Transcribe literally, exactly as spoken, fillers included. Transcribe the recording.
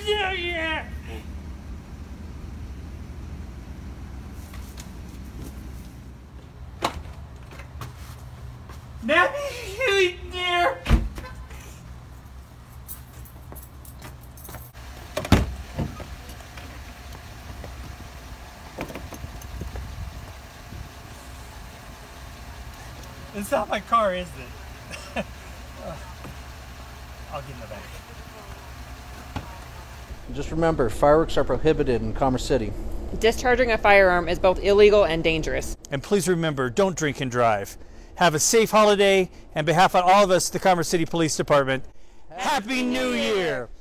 New Year! Happy New Year! It's not my car, is it? I'll get in the back. Just remember, fireworks are prohibited in Commerce City. Discharging a firearm is both illegal and dangerous. And please remember, don't drink and drive. Have a safe holiday, and on behalf of all of us, the Commerce City Police Department, Happy New Year!